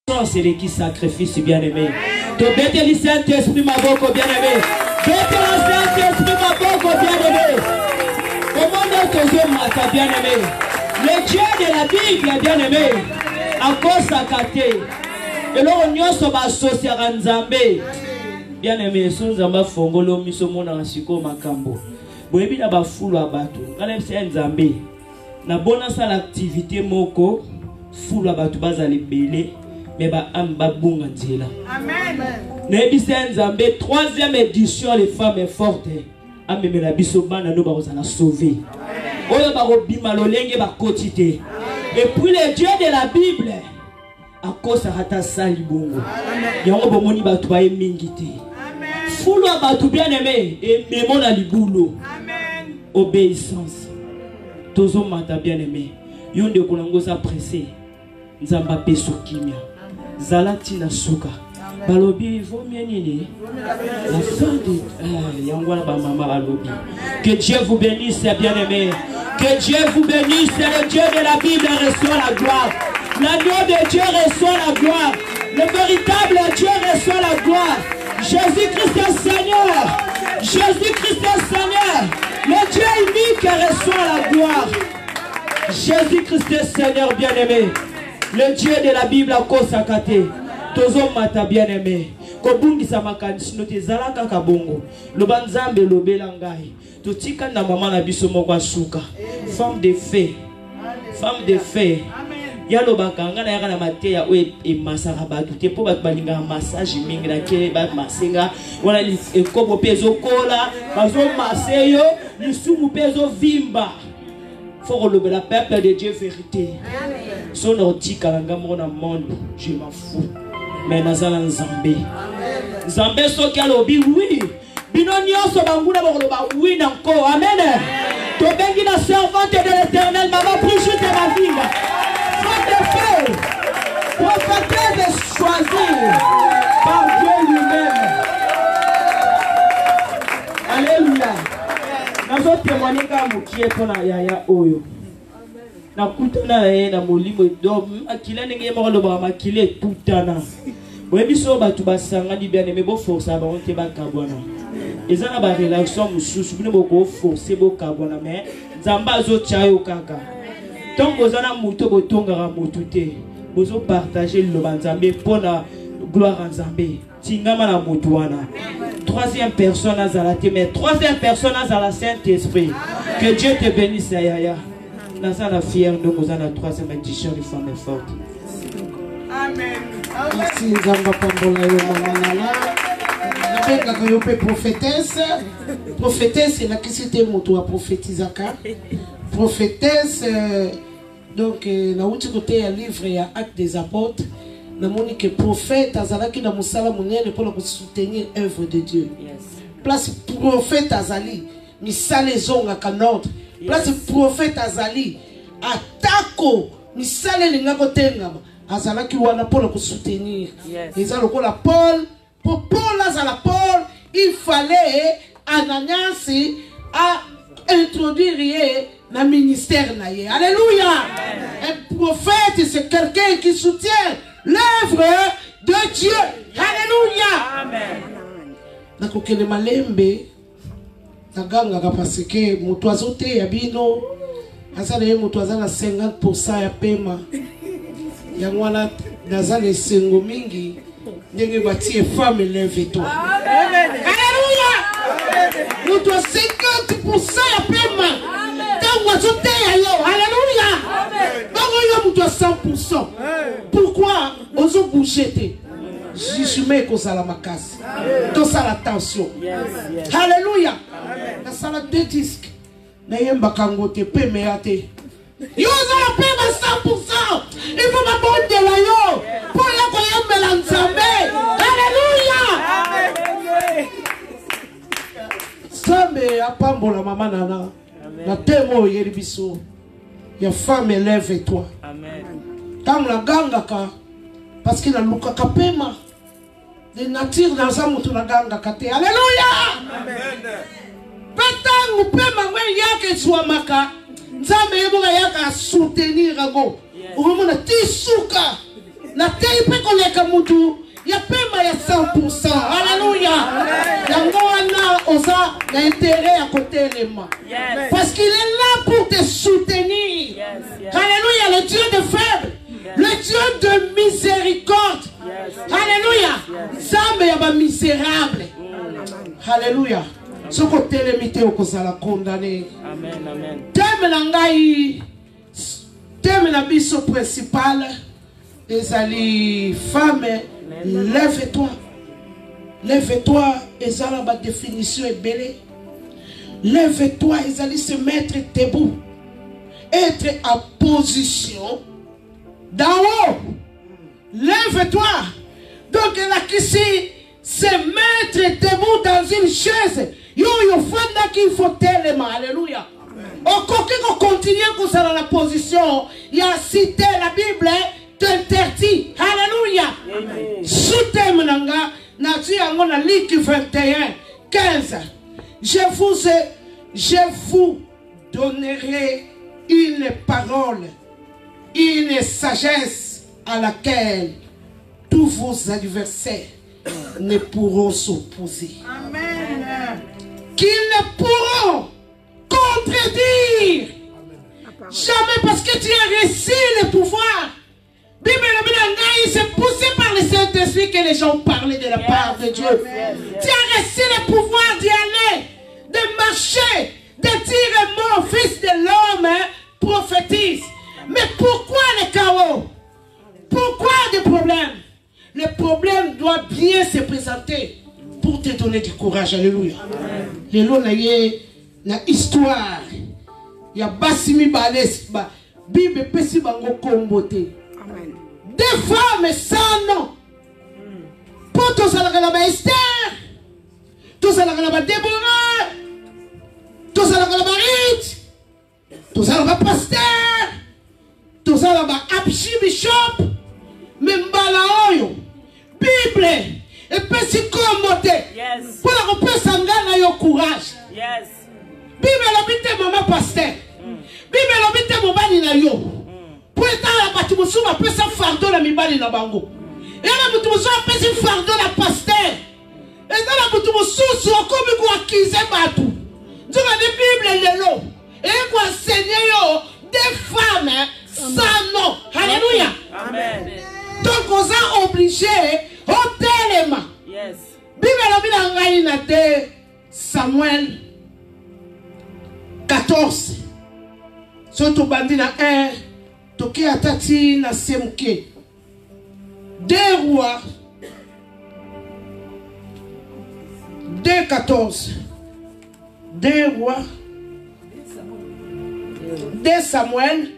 C'est qui sacrifice bien-aimé. Tu bêtes le Saint-Esprit, ma boko bien-aimé. Bêtes le Saint-Esprit, ma boko bien-aimé. Comment est-ce que bien-aimé? Le Dieu de la Bible, bien-aimé, à cause à Kate. Et là, on y a son associé à Nzambé. Bien-aimé, son Zamba Fongolo, Misomona, Rasiko, Makambo. Boebi na ba fulu abatu. Quand c'est Nzambé. Na bonne l'activité moko, fulu abatu bazali belé. Mais ba amba bunga nzela. Amen. Nebise Nzambe, 3e édition, les femmes fortes. Ameme la biso bana no ba kozala sauver. Oyo ba robima lolenge ba kotite. Et puis le Dieu de la Bible à cause rata sali bongo. Yango bomoni ba tuba mingite. Amen. Fulu abatu bien aimé et memo na libulo. Amen. Obéissance. Tozo mata bien aimé. Yonde konango sa pressé. Nzamba peso kimia. Zalati na suka. Balobi vaut mieux nini. La fin de Yangwana ba mama balobi. Que Dieu vous bénisse, bien-aimés. Que Dieu vous bénisse. Le Dieu de la Bible reçoit la gloire. L'agneau de Dieu reçoit la gloire. Le véritable Dieu reçoit la gloire. Jésus-Christ est Seigneur. Jésus-Christ est Seigneur. Le Dieu unique reçoit la gloire. Jésus-Christ est Seigneur, bien-aimé. Le Dieu de la Bible a consacré. Tozo mata bien-aimé. Kobungi sa makanisi no te zalaka kabongo. Loba Nzambe lobela ngai. Totika na mama na biso moko asuka. Femme de fée. Femme de fée. Ya lobaka nga na yaka na mateya o e masaka batu te po batu balinga massage mingi na ke ba masenga wana ekobo pezo kola bazo maseyo lisumu pezo vimba. Faut relever la peuple de Dieu vérité. Son ortique à la gamme monde, je m'en fous. Mais Nazala Nzambé. Nzambé so qui a lobby, oui. Binonio so banguna boloba, oui encore. Amen. Tobengi la servante de l'Éternel, maman plus juste ma vie. Femme de feu, prophétesse choisie par Dieu lui-même. Alléluia. Nous témoigner comme qui est pour la yaya oyo. Na kutana na molimo dom akila ndenge moko loba makile tutana. Boyebiso batu basanga di bien aimé bo force ba onte ba kabwana. Ezana ba relation mususu bino boko forcer bo kabwana mais Nzamba zo chayo kaka. Tongo zana muto botonga mutu te. Bozo partager le Nzambe pona gloire à Nzambe. Tingama na mutu wana. 3e personne à Zalate, mais 3e personne à la Saint-Esprit. Que Dieu te bénisse, Yaya. Nous sommes fiers de nous la 3e édition des femmes fortes. Amen. Merci, Nzamba Pambola Yomanala. Prophétesse. Prophétesse, c'est la qui c'était mon tour à prophétisaka. Prophétesse, donc, na outi côté un livre, il y a Actes des Apôtres. Namoni que prophète azalaki na musala munene pour soutenir l'œuvre de Dieu. Place prophète azali misale zonga kanot. Place prophète azali atako misale linga kotenga azalaki wana pour soutenir. Les alokola Paul pour Paul azala Paul il fallait Ananias à introduire na ministère na ye. Alléluia. Un prophète c'est quelqu'un qui soutient l'œuvre de Dieu. Alléluia. Amen. Nakokele malembe naganga parce que motoazo te ya bino azala ye motoaza na 50% ya pema yangwana nazala esengo mingi ndenge batie femme lève-toi. Alléluia. Moto 50% ya pema tango azote ya yo. Alléluia. Bango yo moto 100%. Pourquoi ozo bouger te? Jishime kozala makasi. Tosa la tension. Alléluia. Na sala 2 disques. Na yemba kangote pe meate. Yo zala pema 100%. Il faut ma bonne de la yo. Pour la koyembe la Nzambe. Alléluia. Sambe apambola mama nana. Na temo yeribiso. Ya femme lève-toi. Amen. Tam la gangaka parce que la luka kapema de nature dans sa mutu la gangaka te. Alléluia. Amen. Petang pema ngwe yake swamaka. Nzambe yeboka yaka soutenir ngo. Umona tisuka. Na tei pe koleka mutu ya pema ya 100%. Alléluia. Yango wana osa na intérêt à côté les mains. Parce qu'il est là pour te soutenir. Alléluia, le Dieu de faible, le Dieu de miséricorde. Alléluia. Zambe ya ba misérable. Alléluia. Ce côté limité au kozala condamné. Amen, amen. Thème na ngai, thème na biso principal, ezali femme, lève-toi. Lève-toi, ezala ba définition est belle. Lève-toi, ezali se mettre debout. Être en position d'en haut. Lève-toi. Donc la ici, se mettre debout dans une chaise. Yo fanda qu'il faut tellement. Alléluia. On continue comme ça dans la position. Il y a cité la Bible t'interdit. Alléluia. Soutien menanga. Nati angona Luc 21, 15. Je vous donnerai une parole, une sagesse à laquelle tous vos adversaires ne pourront s'opposer. Amen. Qu'ils ne pourront contredire. Jamais parce que tu as reçu le pouvoir. C'est poussé par le Saint-Esprit que les gens parlaient de la part de Dieu. Tu as reçu le pouvoir d'y aller, de marcher, de dire mon fils de l'homme prophétise. Mais pourquoi le chaos? Pourquoi des problèmes? Le problème doit bien se présenter pour te donner du courage. Alléluia. Les lots na histoire. Il y a Bassimi Balès, Bible Pessi Bango Kombote. Des femmes sans nom. Pour tous à la Esther, tous à la Déborah, tous à la Ruth, tous à la Pasteur, tous à la Abshi Bishop, même Balaoyo, Bible, et puis si commoté, pour la repère sangana yo courage. Bible l'habite maman Pasteur, Bible l'habite mon bani na yo. Pour être à la bâtiment, on peut s'en fardeau la mibali na bango. Et la bâtiment, on peut s'en fardeau la Pasteur. Et dans la bâtiment, on comme quoi acquiser batou. Dans la Bible, les lots. Et quoi enseigner des femmes sans nom. Alléluia. Amen. Donc, on est obligé au téléma. Yes. Bible la de Samuel 14. Surtout bandina 1. Toké atati na semke. Deux rois. 2:14. Deux rois. 2 Samuel.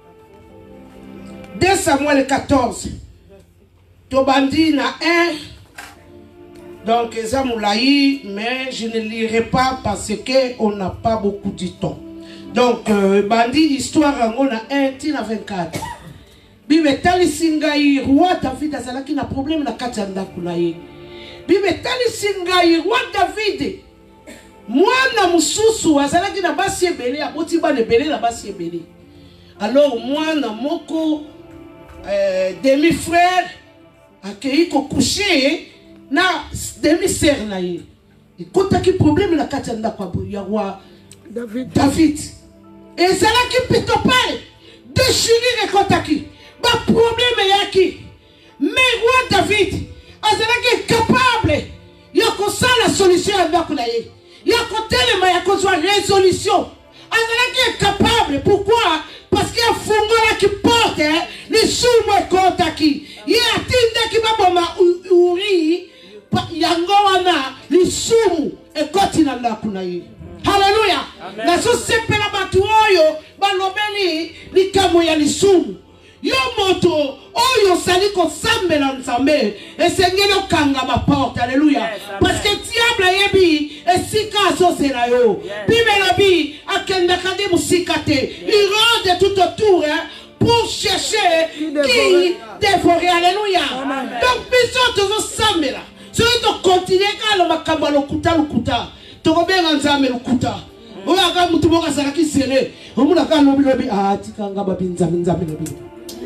2 Samuel 14. Tobandi na 1. Donc, Zamoulaï, mais je ne lirai pas parce qu'on n'a pas beaucoup de temps. Donc, bandi histoire on a 1 tina 24. Bible tali singai roi David azalaki na problème na kati ya ndako na ye. Bible tali singai roi David mwana mususu azalaki na basi ebele aboti bana ebele na basi ebele. Alors mwana moko demi frère akei ko coucher na demi sœur na ye. Ikotaki problème na kati ya ndako ya roi David. Et c'est là qui peut te parler. Déchirer et contacter. Pas problème yaki. Mais roi David, il est capable. Il y a comme ça la solution à Bakoulaye. Il y a comme tellement il y a comme ça résolution. Il est capable. Pourquoi? Parce qu'il y a un fonds qui porte les sous-mois contactés. Il y a un tinde qui va bomber ouri. Il y a un goana les sous et continue à Bakoulaye. Alléluia. La société la batuoyo balobeli likamo ya lisumu. Yo moto oyo sali ko sambela nzambe esengelo kanga ma porte. Alléluia. Parce que diable yebi esika azozela yo. Bible bi akenda kande musikate. Il rôde tout autour pour chercher qui dévorer. Alléluia. Donc biso tozo sambela. Celui to continuer ka lo makamba lokuta. Tokobenga nzambe lukuta. Oya ka mutu boka saraki sele. Omuna ka lobi tika ngaba binzambe lobi.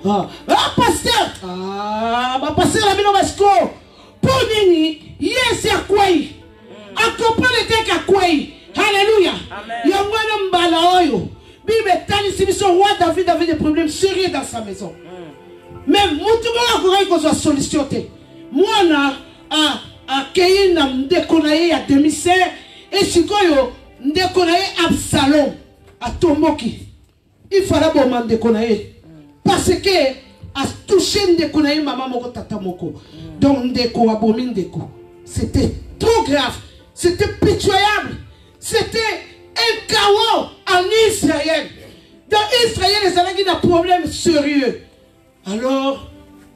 pasteur. Ah, pasteur la bino basko. Pour nini, yes ya kwai. Accompagne te ka kwai. Alléluia. Yangwana mbala oyo. Bible tani si biso roi David avait des problèmes sérieux dans sa maison. Mais mutumo akora ko so solution te. Mwana a keina mdekonaye ya demi-sœur et sikoyo ndekonaye Absalom a tomoki. Il fallait bon ndekonaye parce que a touché ndekonaye maman moko tata moko. Donc ndeko abomi ndeko. C'était trop grave, c'était pitoyable. C'était un chaos en Israël. Dans Israël, les Israéliens ont un problème sérieux. Alors,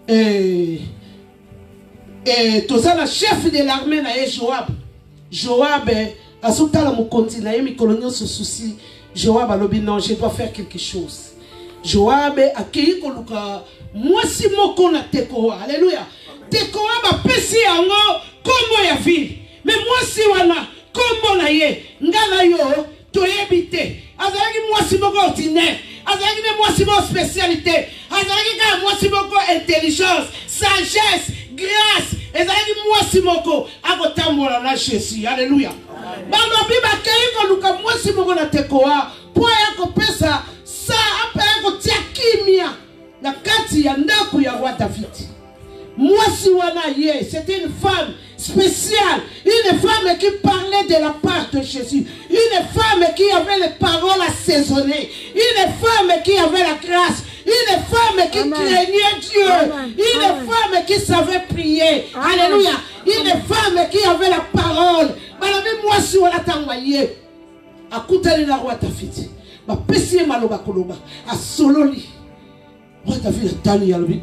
tout ça, le chef de l'armée, Joab. Joab, à ce temps, mon continent, mes coloniaux se soucient. Joab a dit non, je dois faire quelque chose. Joab a accueilli Koluka. Moi, si mon kona tekoa. Alléluia. Tekoa va pécer en haut comme ya ville. Mais moi, si wana. Comme na ye, ngala yo, to ebite. Azalaki moi si moko ordinaire. Azalaki moi si moko spécialité. Azalaki ka moi si moko intelligence, sagesse, grâce. Azalaki moi si moko akotambola na Jésus. Alléluia. Baba biba kei ko luka moi si moko na tekoa. Po ya ko pesa sa apa ko tia kimia. Na kati ya ndako ya roi David. Moi si wana ye, c'était une femme spéciale, une femme qui parlait de la part de Jésus, une femme qui avait les paroles assaisonnées, une femme qui avait la grâce, une femme qui craignait Dieu, une femme qui savait prier. Alléluia. Une femme qui avait la parole. Moi si wana tangoye, akutali na roi David, ba pesi maloba koloba, a sololi. Roi David a tani yalobi.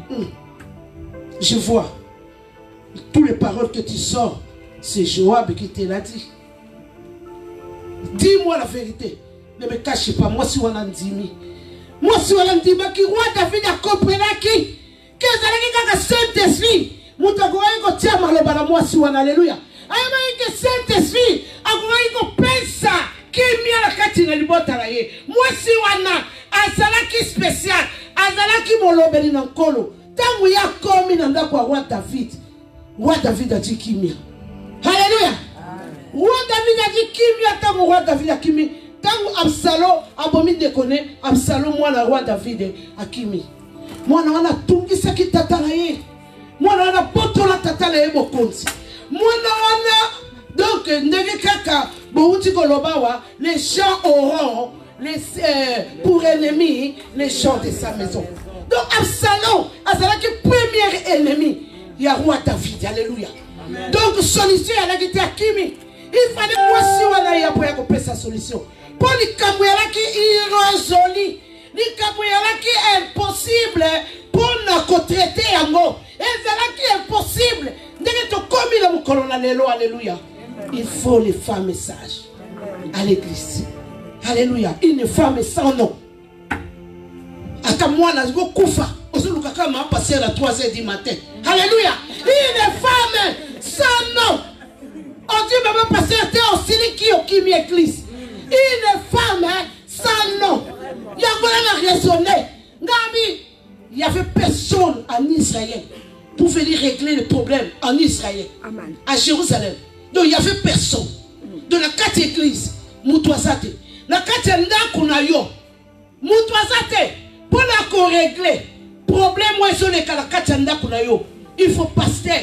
Je vois toutes les paroles que tu sors, c'est Joab qui te l'a dit. Dis-moi la vérité. Ne me cache pas. Moi, si on a dit, moi, si on a dit, que roi David a compris qui, que ça a Saint-Esprit. Moutagoua, il tient malobala, moi, si on a alléluia. Aïe, que Saint-Esprit, agoua, il pensa, qui m'y a la catine, il botte à la ye. Moi, si on a, azalaki spécial, azalaki molobeli nan kolo. Tant y a comme il a roi David. Roi David a dit Kimia. Alléluia. Roi David a dit Kimia. Tant roi David a Kimi. Tant Absalom a bomi de connaître. Absalom, moi, le roi David a Kimi. Moi, on a tout qui s'est quitté tatalaye. Moi, on a poto la tatalaye bokonzi. Moi, on a donc nege kaka bouti kolobawa. Les gens auront pour ennemis les gens de sa maison. Donc Absalom, Azalaki premier ennemi, il y a roi David, alléluia. Amen. Donc solution, elle a été à Kimi. Il fallait moi si on a eu pour couper sa solution. Pour les Kamouela qui irrésolu, les Kamouela qui est impossible pour nous traiter en mot. Et Zala qui est impossible. Alléluia. Il faut les femmes sages à l'église. Alléluia. Une femme sans nom. Ata mwana ziko kufa osuluka kama passer à 3h du matin. Alléluia. Une femme sans nom. On dit même passer à terre aussi qui au kimi église. Une femme sans nom. Il y a raisonné. Gabi, il y avait personne en Israël pour venir régler le problème en Israël. Amen. À Jérusalem. Donc il y avait personne. De la 4 églises, Moutouazate. La 4 ndakunayo. Moutouazate. Pour la régler problème moi sur les kalakachanda kunayo il faut pasteur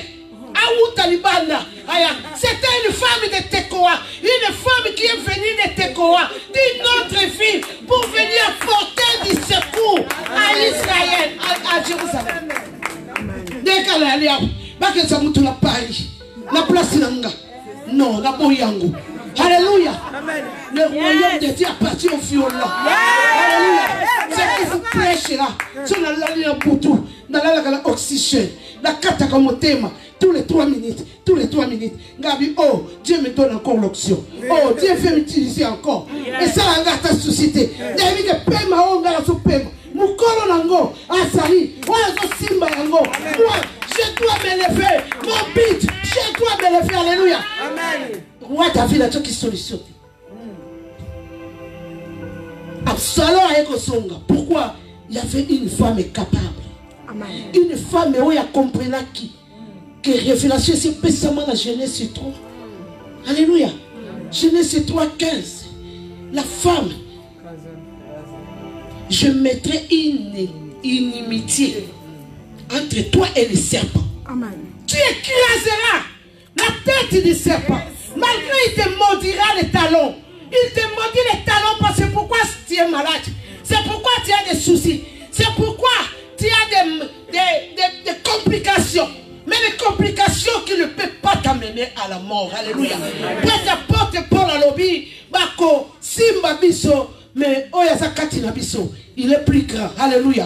c'était une femme de Tekoa, une femme qui est venue de Tekoa, d'une autre ville pour venir apporter du secours à Israël, à Jérusalem. Dès qu'elle est allée à la Paris, la place Nanga, non, la Boyango. Alléluia. Amen. Le royaume de Dieu appartient au violent. Alléluia. C'est qui vous prêchez là. Si on a l'allée pour tout, dans l'oxygène, la catakamotema, tous les 3 minutes, tous les 3 minutes. Gabi, oh, Dieu me donne encore l'option. Oh, Dieu fait m'utiliser encore. Et ça, la gata suscité. David que pema, on a la soupema. Mukolo nango, asari, oazo simba yango. Moi, je dois m'élever. Mon but, je dois m'élever. Alléluia. Amen. Roi David a qui solution. Absalom a Songa. Pourquoi? Il y avait une femme capable. Une femme où il a compris qui que révélation c'est spécialement la Genèse 3. Alléluia. Genèse 3, 15. La femme, je mettrai une inimitié entre toi et le serpent. Amen. Tu écraseras la tête du serpent. Malgré il te maudira les talons. Il te maudit les talons parce que pourquoi tu es malade. C'est pourquoi tu as des soucis. C'est pourquoi tu as des complications. Mais des complications qui ne peuvent pas t'amener à la mort. Alléluia. Peu importe pour la lobby, Bako, Simba Biso, mais Oyazakati Nabiso, il est plus grand. Alléluia.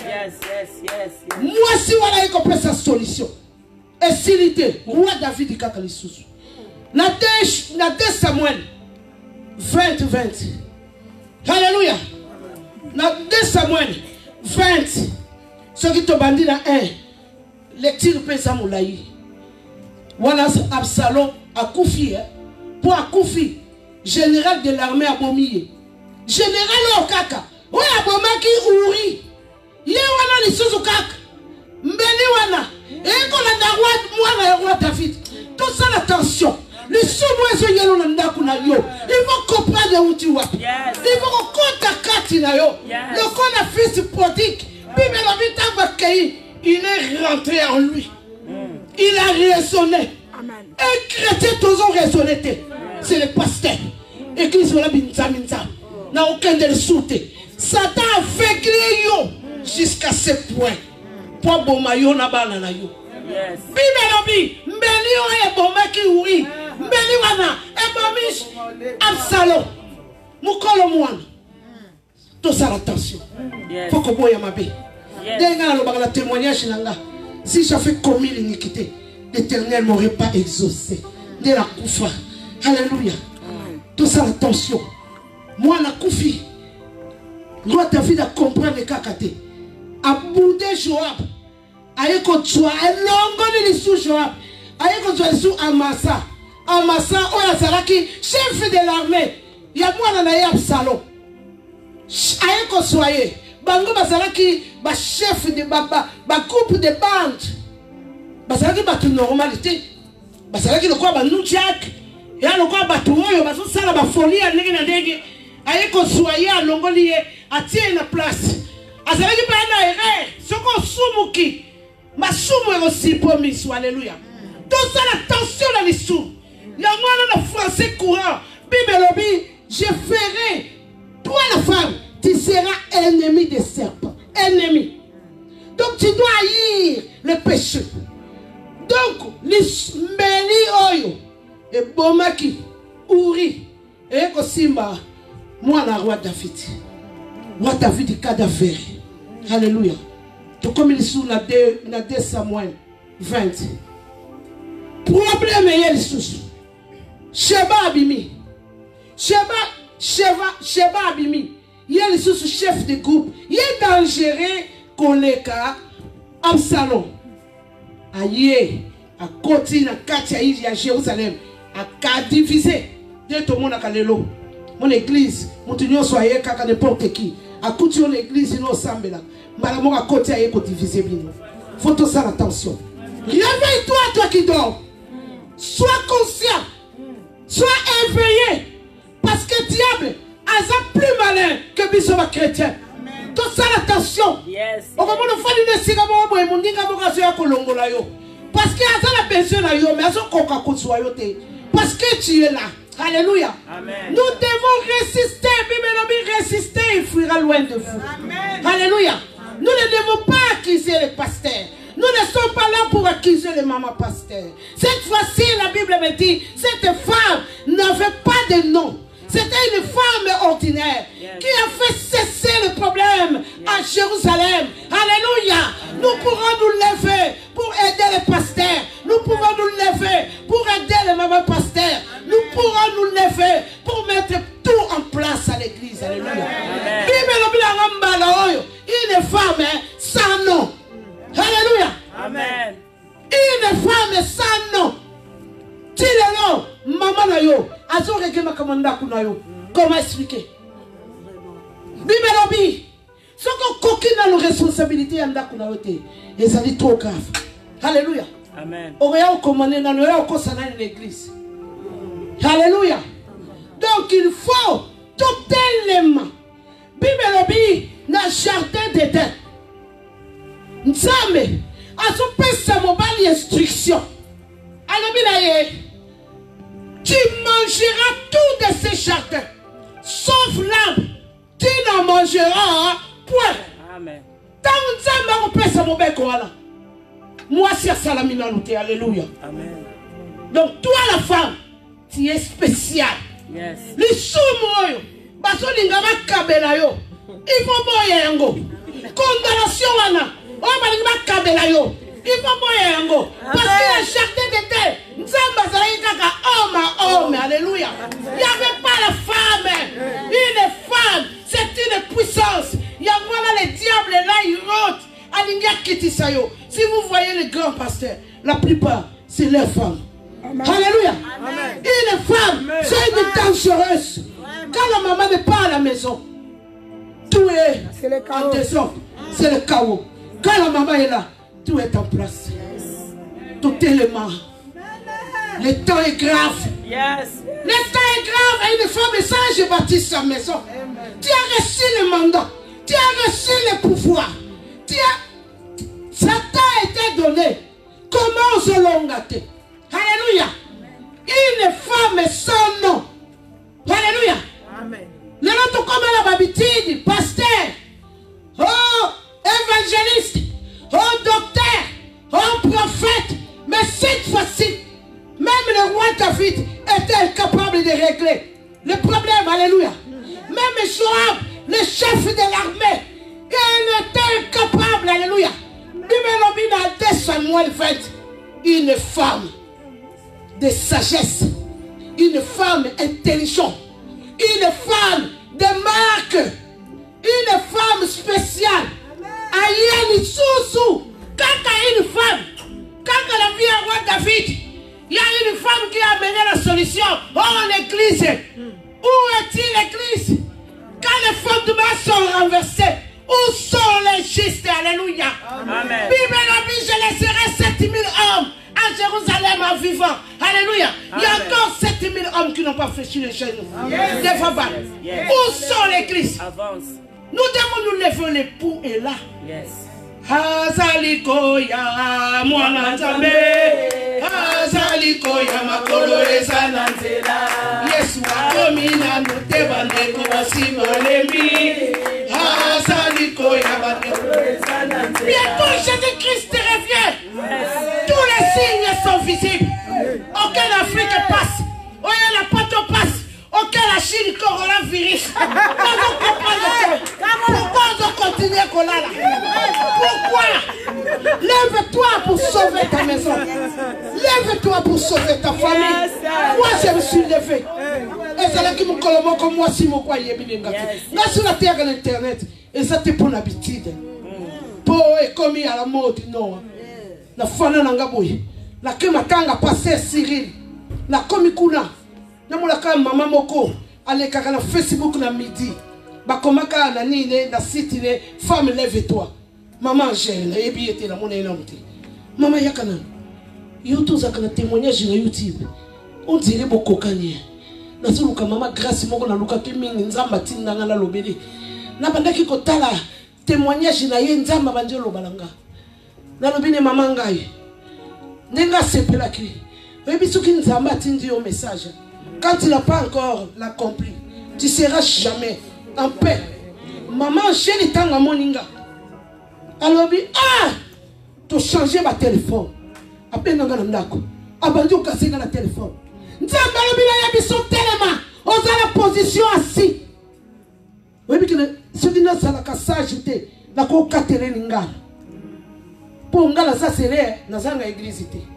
Yes. Moi, si on a compris sa solution, et s'il était, roi David dit Kakalisous. Na 2 Samuel 20. Alléluia. Na 2 Samuel 20. Ce qui te bandit dans 1. Lecture pesa moulaï. Voilà Absalom a Koufi. Pour Akoufi, général de l'armée abomié. Général au kaka. Oui, abomaki ouri. Yé wana les choses au kaka. Mbeni wana. Et qu'on a roi David. Tout ça l'attention. Les sous-mois yelo nanda kuna yo. Il faut comprendre où tu vas. Il faut qu'on t'accate na yo. Le qu'on a fils prodigue. Bible la vie t'avait il est rentré en lui. Il a raisonné. Un chrétien toujours raisonné. C'est le pasteur. Église voilà binza. N'a aucun de les sauter. Satan a aveuglé yo jusqu'à ce point. Pour bomayo na banana yo. Bible la vie. Mbeli o e bomaki ouri. Mbeli wana e bomish Absalom. Mukolo mwana. Tout ça attention. Faut que boya mabe. Le témoignage, si j'avais commis l'iniquité, l'Éternel ne m'aurait pas exaucé. De la koufa. Alléluia. Tout ça, attention. Moi, la koufi. Roi David a compris le kakate. A boudé Joab. Aïe qu'on soit. Et l'ongon de sous Joab. Aïe qu'on soit sous Amasa. Amasa, Oyazaraki, chef de l'armée. Il y a moi dans Absalom. Aïe qu'on soit. Bango bazalaki ba chef de baba ba groupe de bande bazalaki ba tout normalité bazalaki le quoi ba nous Jack ya le quoi ba tout oyo ba so sala ba folie ya ndenge na ndenge aye ko soya longoli atie na place azalaki ba na ere soko sumuki masumu aussi promis. Alléluia. Tout ça la tension dans les sous ya moi na français courant Bible lobi je ferai toi la femme tu seras ennemi des serpents. Ennemi. Donc tu dois haïr le péché. Donc, les Meli Oyo et Bomaki, Uri, et Kosimba, moi la roi David. Roi David est cadavre. Alléluia. Tout comme il est sous la 2 Samuel 20. Problème est le sous. Sheba Abimi. Sheba Abimi. Il est le chef de groupe. Il est dangereux collègue Absalom. Aïe, à côté, à Jérusalem, à diviser. Dieu tout le monde a calelo. Mon église, mon union soyez kaka n'importe qui. À côté de l'église, nous sommes là. Malamon à côté, à diviser. Faut tout ça attention. Réveille-toi, toi qui dors. Sois conscient. Sois éveillé. Parce que diable, Asa plus malin que Bissoma chrétien. Tout ça l'attention. Parce que Asa la pension là yo, mais Asa koka kouswayo te. Parce que tu es là. Alléluia. Amen. Nous devons résister. Bible résister, il fuira loin de vous. Amen. Alléluia. Nous ne devons pas accuser les pasteurs. Nous ne sommes pas là pour accuser les mamans pasteurs. Cette fois-ci, la Bible me dit, cette femme n'avait pas de nom. C'était une femme ordinaire qui a fait cesser le problème à Jérusalem. Alléluia. Nous pourrons nous lever pour aider les pasteurs. Nous pouvons nous lever pour aider les mamans pasteurs. Nous pourrons nous lever pour mettre tout en place à l'église. Alléluia. Une femme sans nom. Alléluia. Amen. Une femme sans nom. Dis-le nom, maman na yo, azore ke makamanda kuna yo. Comment expliquer? Bibelobi, Ce qu'on a nos responsabilités en d'accord et ça dit trop grave. Alléluia. Amen. On regarde comment on est dans l'église. Alléluia. Donc il faut tout élément. Bible dit dans le jardin d'Éden. Nzambe a son père mobile instruction. Alors tu mangeras tout de ces jardins, sauf l'arbre. Tu n'en mangeras point. Amen. Tant Nzambe a père mobile quoi. Moi c'est salamina nous. Alléluia. Amen. Donc toi la femme, tu es spécial. Yes. Les sous-moyo, baso lingama kabela yo. Il faut moyen yango. Condamnation wana. On va lingama kabela yo. Il faut moyen yango. Parce que le jardin d'Éden, Nzamba zalaï kaka homme, alléluia. Il n'y avait pas la femme. Une femme, c'est une puissance. Il y a voilà le diable là, il rote. Alinga kitisayo. Si vous voyez les grands pasteurs, la plupart, c'est leurs femmes. Alléluia. Amen. Une femme, c'est une dangereuse. Quand la maman n'est pas à la maison, tout est en désordre. C'est le chaos. Quand la maman est là, tout est en place. Tout élément. Le temps est grave. Yes. Le temps est grave. Et une femme sage bâtit sa maison. Tu as reçu le mandat. Tu as reçu le pouvoir. Ça t'a été donné. Comment se l'ont gâté? Alléluia. Une femme sans nom. Alléluia. Amen. Le nom comme la babitine, pasteur, oh évangéliste, oh docteur, oh prophète. Mais cette fois-ci, même le roi David était incapable de régler le problème. Alléluia. Même Joab, le chef de l'armée, il était incapable. Alléluia. Une femme de sagesse, une femme intelligente, une femme de marque, une femme spéciale. Ayeni Sousou, quand une femme, quand la vie à roi David, il y a une femme qui a amené la solution. Oh, l'église, où est-il l'église? Quand les femmes de bas sont renversées, où sont les justes? Alléluia. Amen. Bible dit, je laisserai 7000 hommes à Jérusalem en vivant. Alléluia. Amen. Il y a encore 7000 hommes qui n'ont pas fléchi les genoux. Yes. Yes. Où sont les Christ? Avance. Nous devons nous lever, l'époux est là. Yes. Azaliko ya mwana nzambe, azaliko ya makolo ezana nzela. Yesu akomi na muteba ndeko basimolemi. Azaliko ya makolo ezana nzela. Bientôt Jésus-Christ revient. Tous les signes sont visibles. Aucun Afrique passe. Aucun la pâte passe. Aucun la Chine coronavirus. Pourquoi on continue à coller là? Pourquoi? Lève-toi pour sauver ta maison. Lève-toi pour sauver ta famille. Moi je me suis levé. Et c'est là qui me colle comme moi si mon quoi y est bien. Là sur la terre et l'internet. Et ça t'es pour l'habitude. Pour est commis à la mode non. La fana n'angaboui. La que matanga passé Cyril. La komikuna. Namulaka maman moko. Allez kaka na Facebook na midi. Bakomaka na nini na site ne femme lève-toi. Maman Angèle na yebi était na mona enamuti. Maman yakana. Yoto zakana témoignage na YouTube. On dirait beaucoup kanye. Na suluka maman grâce moko na luka mingi nzamba tinda ngala lobeli. Na bandaki kotala témoignage na ye nzamba banjelo balanga. Na lobine maman ngai. Nenga sepelaki. Webi soki nzamba tindi au message. Quand tu n'as pas encore l'accompli, tu seras jamais en paix. Maman, j'ai le temps à moninga. Alors, tu changer ma téléphone. Après, tu as ndako. Abandi au casser dans la téléphone. Nzamba lobila ya biso tellement. On a la position assis. Oui, mais ce qui n'a pas la sagité, la kokatele ngala. Pour ngala ça c'est na zanga église té.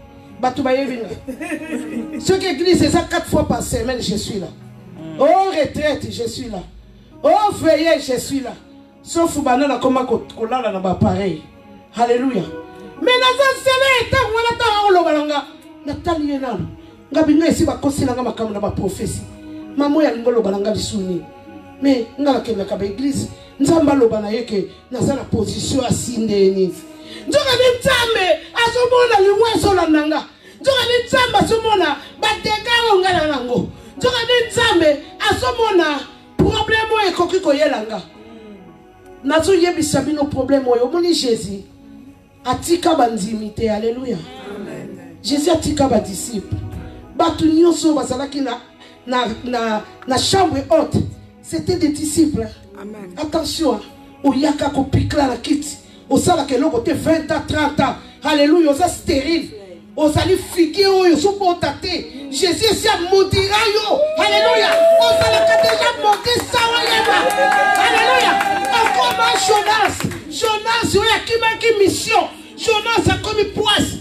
Ce qui église, c'est ça 4 fois par semaine, je suis là. Oh, retraite, je suis là. Oh, veillée, je suis là. Sauf banana comme kolala na ba pareil. Alléluia. Mais dans un semaine, tant on attend on lobalanga. Natali enalo. Ngabinga ici ba kosila ngama kama na ba prophétie. Maman ya ngolo balanga bisuni. Mais ngala kenda ka ba église, nzamba loba na yeke na za la position asindeni nzoka ni nzambe azomona liweso la nanga nzoka ni nzambe azomona bategaro ngala nango nzoka ni nzambe azomona problème ekoki koyelanga nazo yebisa bino problème oyo moni Jésus atika bandimi te alléluia Jésus atika ba disciple batu nyonso bazalaki na chambre haute c'était des disciples. Amen. Attention, au yaka ko pikla la kiti, au sala ke loko te 20 ans, 30 ans. Alléluia, osa stérile. Osali figué oyo sopotate. Jésus s'y a maudira yo. Alléluia. Osala ka déjà monté ça yeba. Alléluia. Encore Jonas oya ki mission. Jonas a commis poisse.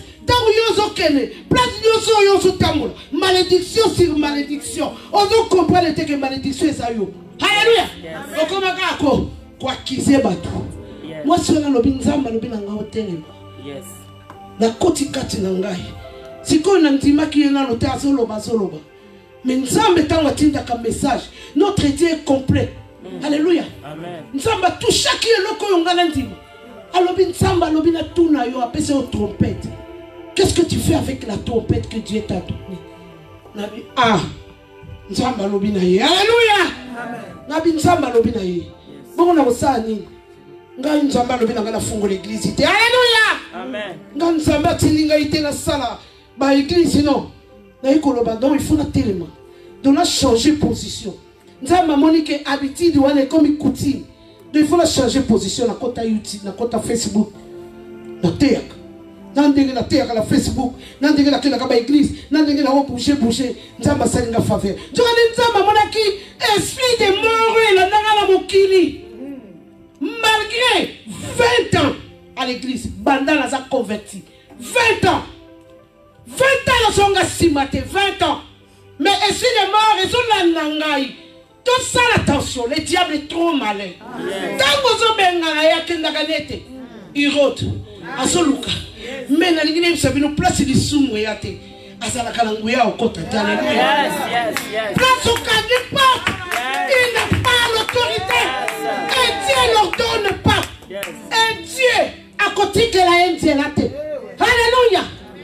Malédiction sur malédiction. On doit comprendre que malédiction est ça. Alléluia. Quoi qu'ils batu. Moi, si on a le binzamba, le binanga hotel. Yes. La koti kati nangai. Si on a un tima qui est dans l'hôtel, soloba. Mais nzamba est en tinda comme message. Notre Dieu est complet. Alléluia. Amen. Nzamba tout chaque loko yongala ndima. Alobi nzamba lobi na tuna yo apese au trompette. Qu'est-ce que tu fais avec la trompette que Dieu t'a donnée? Nabi nzamba lobi na ye. Alléluia. Amen. Nabi nzamba lobi na ye. Bon na osani. Nga nzamba lobi na ngala fungo l'église. Alléluia. Amen. Nga nzamba tilinga ite na sala ba église non. Na ikoloba donc il faut na tellement. Donc on a changé position. Nzamba monique habitude wana comme coutume. Donc il faut la changer position na kota YouTube, na kota Facebook. Na théâtre. Nandenge na théâtre la Facebook, nandenge na kila kaba église, nandenge na boucher. Nzamba salinga faveur. Jona nzamba monaki esprit de mort la nanga la mokili. Malgré 20 ans à l'église, banda na za converti. 20 ans. 20 ans la songa simate, 20 ans. Mais esprit de mort raison la nangai. Tout ça attention, le diable est trop malin. Tant que vous avez un kendaganete, il rote. Asoluka. Mais na lingine msabino place di sumu yate. Asala kalanguya okota. Alléluia. Place au candidat. Il n'a pas l'autorité. Et Dieu ne l'ordonne pas. Et Dieu a côté que la haine c'est la tête. Alléluia.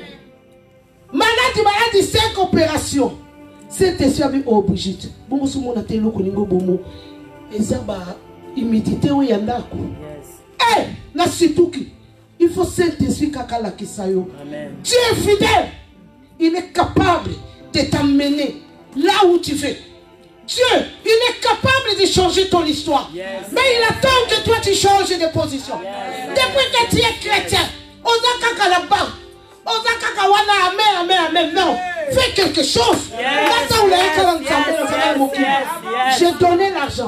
Malade 5 opérations. C'est esprit obligé. Bon sous mon atelo koningo bomo. Ezaba immédité o yandako. Eh, na situki. Il faut Saint-Esprit kakala kisayo. Dieu est fidèle. Il est capable de t'amener là où tu veux. Dieu, il est capable de changer ton histoire. Mais il attend que toi tu changes de position. Depuis que tu es chrétien, on a kakala là-bas. On a kakala amen. Non. Fais quelque chose. J'ai donné l'argent.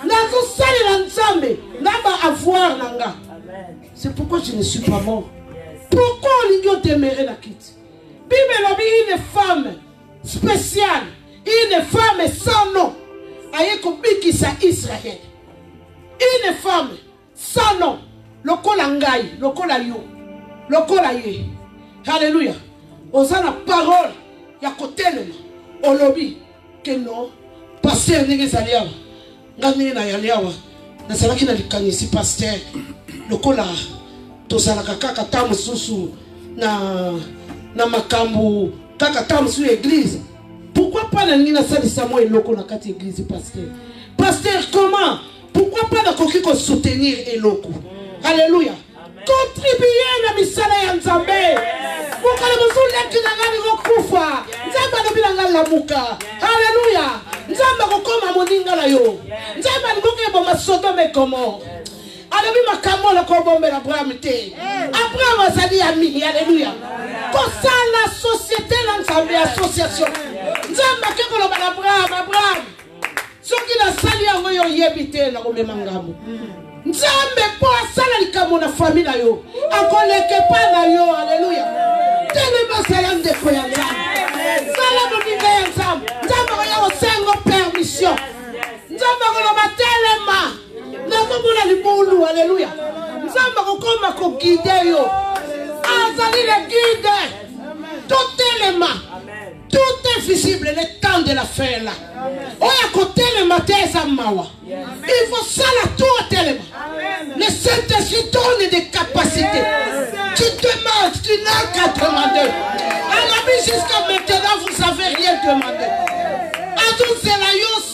C'est pourquoi je ne suis pas mort. Pourquoi on demeurer la quitte? Bible a dit une femme spéciale, une femme sans nom. Israël. Une femme sans nom. Lokola ngai, lokola yo, lokola ye. Alléluia. Osana parole. Ya kotelema olobi que non pasteur ndenge zaliawa ngani na yaliawa na salaki na likanisi pasteur lokola tozalaka kaka tamu susu na makambu kaka tamu su église. Pourquoi pas na ngina salisa mo eloko na kati église pasteur comment pourquoi pas na koki ko soutenir eloko. Alléluia. Contribuer na misala ya Nzambe. Mukale muzuli kinangani ngokufa. Nzamba no bilanga lamuka. Alléluia. Nzamba kokoma moninga la yo. Nzamba ngoke bomba Sodome komo. Alobi makamo la ko bombe la Abraham te. Abraham azali ami. Alléluia. Pour ça la société la Nzambe association. Nzamba keko lo ba Abraham. Soki la sali yango yo yebite na ko memangamo. Nzambe po asala likamo na famille na yo akoleke pa na yo. Alléluia. Tellement salam de ko ya Nzambe salam moninga ya Nzambe Nzambe ko ya osengo permission Nzambe ko lo batelema na ko mona libulu. Alléluia. Nzambe ko koma ko guider yo azali le guide tout élément. Tout est visible, le temps de la fin là. On a côté le matin, ça Mawa. Il faut ça la tour tellement. Le Saint-Esprit donne des capacités. Tu demandes, tu n'as qu'à demander. À la vie jusqu'à maintenant, vous n'avez rien demandé. À tout cela,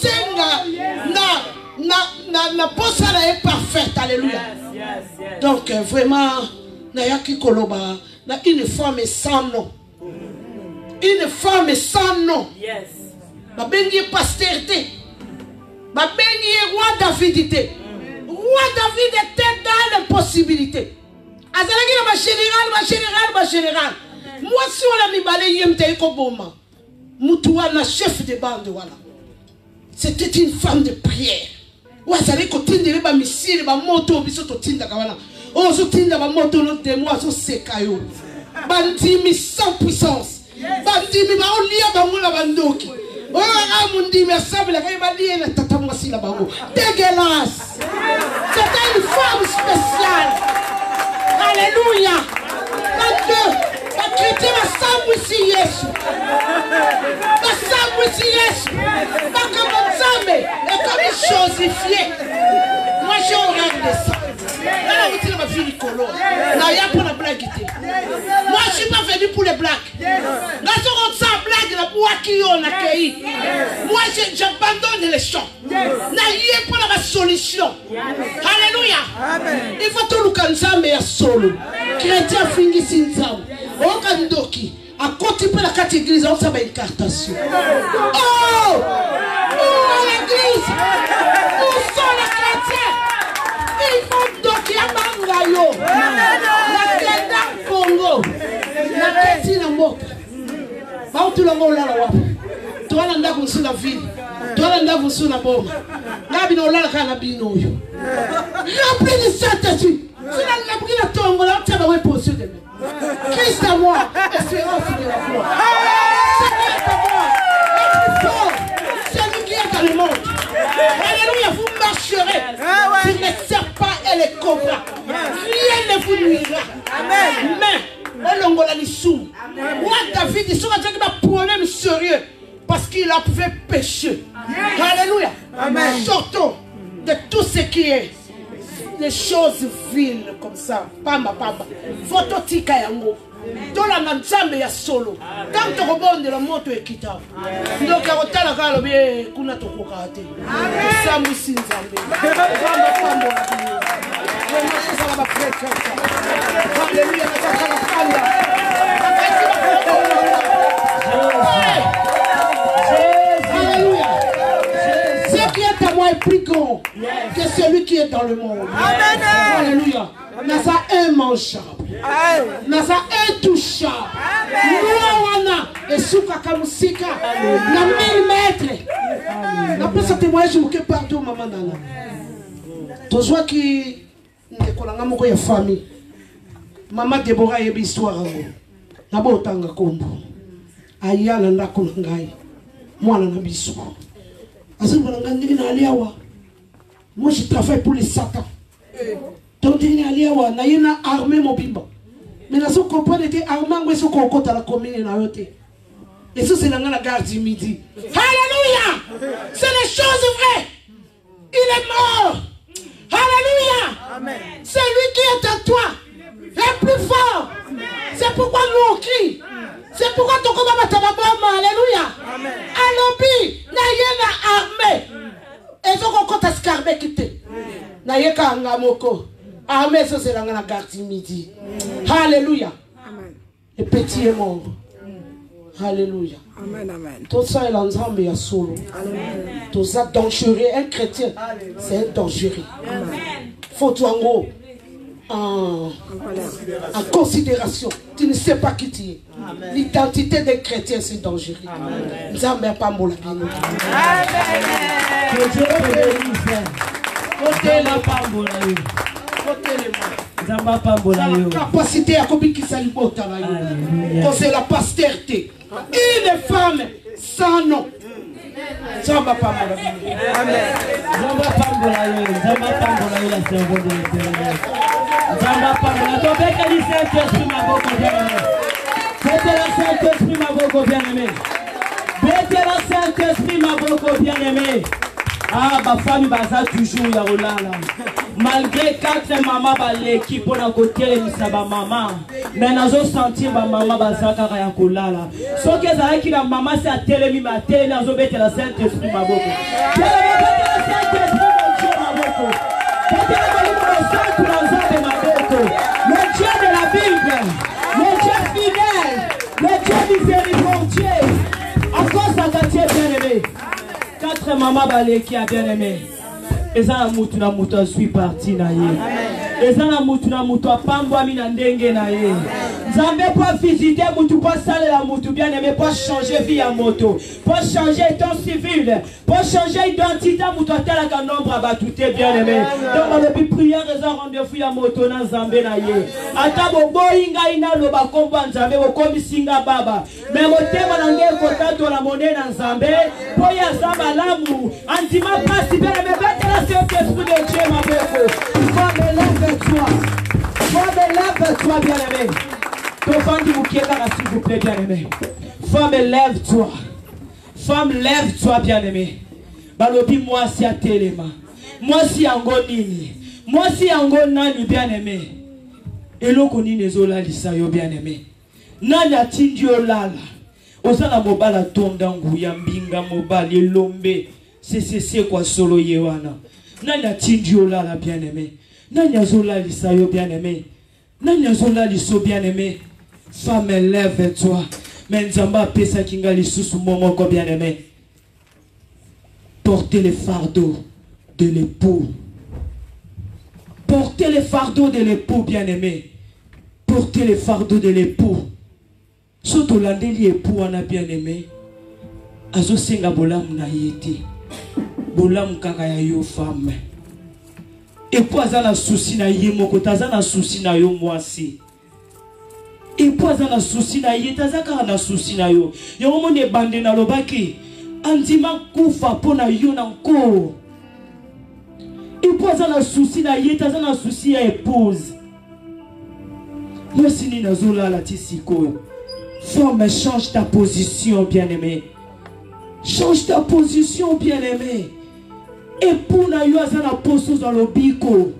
na posa est parfaite. Alléluia. Donc vraiment, Nayaki Koloba, une femme sans nom. Une femme sans nom. Ma béni postérité. Ma béni roi Davidité. Roi David était dans l'impossibilité. Azalaki ma général. Moi si on a mis balé yemte ekoboma. Mutuwa na chef de bande voilà. C'était une femme de prière. Ou azalaki kotindele ba misile ba moto biso to tinda kawana. Oh so tinda ba moto no de moi so sekayo. Bandimi sans puissance. Bandimi ba olia ba ngula bandoki. Dégueulasse. C'était une femme spéciale. Alléluia. La chrétien va s'emboucher Yesu. Va s'emboucher Yesu. Va comme un zambé. Et comme une chosifiée. Moi j'ai horreur de ça. Là où tu ma fille Nicolo. Là il y a pour la blague. Moi je suis pas venu pour les blagues. Là sur on s'en blague la boîte qui on accueilli. Moi j'abandonne les champs. Là il y a pour la solution. Alléluia. Il faut tout le canzambe ya solo. Chrétien fingi sinzam. O kandoki. À côté de la carte église on s'appelle incartation. Oh! Oh l'église! Où sont les chrétiens? Il faut donc y avoir la Kenda Congo, la Kétina Moka. Bah tu l'as volé là-bas. Toi l'anda vous sur la ville. Toi l'anda vous sur la bombe. Là bino là la canabino yo. Rempli de Saint-Esprit. Si la pris la tombe là tu vas voir poser de moi. Christ à moi, espérance de la foi. Seigneur à moi, être fort. C'est lui qui est dans le monde. Alléluia, vous marcherez sur les serpents et les cobras. Rien ne vous nuira. Mais, on l'ongola ni sou. Moi, David, il sera déjà un problème sérieux parce qu'il a fait pécher. Alléluia. Sortons de tout ce qui est des choses viles comme ça. Pamba. Photo tika yango. Tola na nzambe ya solo. Tant que rebonde la moto ekita. Donc akotala kala be kuna tokoka te. Samu sinzambe. Alléluia. Ce qui est à moi est plus grand que celui qui est dans le monde. Alléluia. Nasa immangeable. Nasa intouchable. Nous et souka kamusika. Na 1000 mètres. Na pesa témoignage muke partout maman nana. Tozwa ki ndekolanga moko ya famille. Mama Deborah yebi histoire ngo. Na botanga kombo. Aya na ndako ngai. Mwana na biso. Azimba ngandini na aliawa. Moi je travaille pour les satans. Donc il y a une armée mobile. Mais là, ce qu'on peut être armé, c'est qu'on compte à la commune. Et ça, c'est la garde du midi. Alléluia! C'est les choses vraies. Il est mort. Alléluia! C'est lui qui est en toi. est plus fort. C'est pourquoi nous on crie. C'est pourquoi ton combat va t'abattre. Alléluia. Alobi, n'a armée. Et donc on compte à ce qu'armée quitte. N'a qu'à ngamoko. Armée, ça c'est la garde midi. Alléluia. Et petit est mort. Alléluia. Amen, amen. Tout ça est l'ensemble à solo. Tout ça dangereux. Un chrétien, c'est un dangereux. Faut tout en gros. En considération. Tu ne sais pas qui tu es. L'identité des chrétiens, c'est dangereux. Nous n'avons pas mon labino. Que Dieu te bénisse. Côté la pambola. Côté les mains. La capacité à communiquer qui s'alibota là. C'est la postérité. Une femme sans nom. Zamba pambola. Amen. Zamba pambola. Zamba pambola la servante de l'Éternel. Zamba pambola. Ton bec a dit Saint-Esprit ma beaucoup bien-aimé. C'était la Saint-Esprit ma beaucoup bien-aimé. C'était la Saint-Esprit ma beaucoup bien-aimé. Ah, ma femme baza toujours ya rolala. Malgré 4 mamans baleki pour na côté les maman, mais nazo sentir ba maman baza kaka ya kolala. So que ça qui la maman c'est à télé ma télé nazo bete la Saint-Esprit maboko. Le Dieu de la Bible, le Dieu fidèle, le Dieu miséricordieux. Encore ça t'a bien-aimé. 4 mamans baleki a bien-aimé. Et ça na mutu suis parti na ye. Et ça na mutu pambwa mi na ndenge na ye. Nzambe pour visiter mutu pour saler la mutu bien aimé pour changer vie à moto, pour changer état civil, pour changer identité mutu tela ka nombre abatute bien aimé. Donc depuis prière et rendez-vous à moto na Nzambe na ye. Ata bo boyinga ina lo ba komba Nzambe bo komi singa baba. Mais motema na ngeko kotato la monnaie na Nzambe, pour ya Nzamba lamu, antima pasi bien aimé. Saint-Esprit de Dieu, ma belle. Femme, lève-toi. Femme, lève-toi, bien-aimé. Ton femme dit, s'il vous plaît, bien-aimé. Femme, lève-toi. Femme, lève-toi, bien-aimé. Balobi, moi, si à téléma. Moi, si ango nini. Moi, si ango nani, bien-aimé. Et l'on connaît les ola lisayo, bien-aimé. Nani a tindi olala. Osala mobala tondangu, yambinga mobali, lombe. C'est quoi solo yewana. Nanya tindiola la bien-aimé. Nanya zola lisayo bien-aimé. Nanya zola liso bien-aimé. Femme, lève-toi. Menzamba pesa kinga lisusu momoko bien-aimé. Portez les fardeaux de l'époux. Portez les fardeaux de l'époux bien-aimé. Portez les fardeaux de l'époux. Surtout l'andeli époux en a bien-aimé. Azo senga bolam na yete. Bolam kaka ya yo femme. Et puis azana souci na ye moko tazana souci na yo mwasi. Et puis azana souci na ye tazaka na souci na yo. Yo mone bande na lobaki andima kufa pona yo na nko. Et puis azana souci na ye tazana souci ya épouse. Moi sini nazola la tisiko. Femme, change ta position bien-aimé. Change ta position, bien-aimé. Et pour na yo azana poso dans le biko.